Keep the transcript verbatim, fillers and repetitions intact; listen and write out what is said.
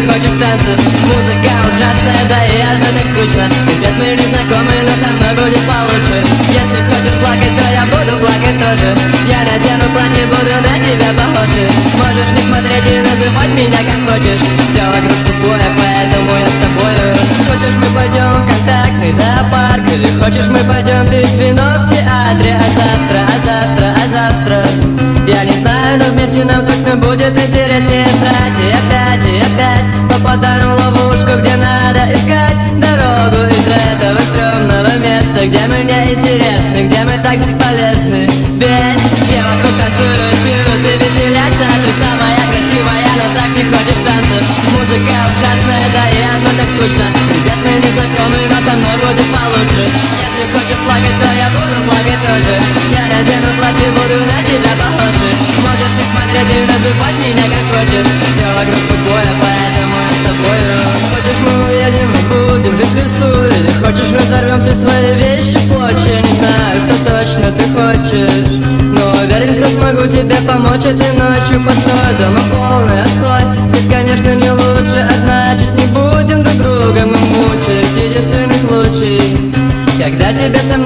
хочешь танцы. Музыка ужасная, да и одно так скучно. Ребят, мы не знакомы, но со мной будет получше. Если хочешь плакать, то я буду плакать тоже. Я надену платье, буду на тебя похожи. Можешь не смотреть и называть меня как хочешь. Все вокруг тупое, поэтому я с тобою. Хочешь, мы пойдем в контактный зоопарк, или хочешь, мы пойдем пить вино в театре. А завтра, а завтра, а завтра я не знаю, но вместе нам точно будет интереснее знать. И опять, и опять попадаем в ловушку, где надо искать дорогу из этого стрёмного места, где мы не интересны, где мы так бесполезны. Ведь все вокруг танцуют, пьют и веселятся. Ты самая красивая, но так не хочешь танцев. Музыка ужасная, да и одно так скучно. Ребят, мы не знакомы, но со мной будет получше. Если хочешь плакать, то я буду плакать тоже. Я надену платье, буду на тебя похожи. Можешь не смотреть и называть меня как хочешь. Все вокруг тупое, поэтому я с тобою. Хочешь, мы уедем и будем жить в лесу, или хочешь, разорвем все свои вещи в клочья. Не знаю, что точно ты хочешь, но уверен, что смогу тебе помочь этой ночью. Постой, дома полный отстой. Здесь, конечно, не лучше, а значит, не будем друг друга мы мучить. Единственный случай, когда тебе со мной